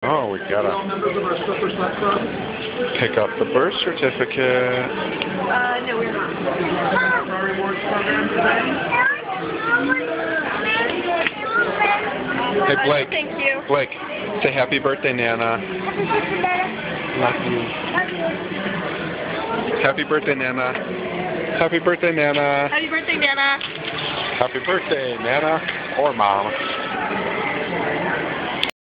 Oh, we gotta pick up the birth certificate. No, we're not. Hey, Blake. Thank you. Blake, say happy birthday, Nana. Love you. Happy birthday, Nana. Happy birthday, Nana. Happy birthday, Nana. Happy birthday, Nana or Mom.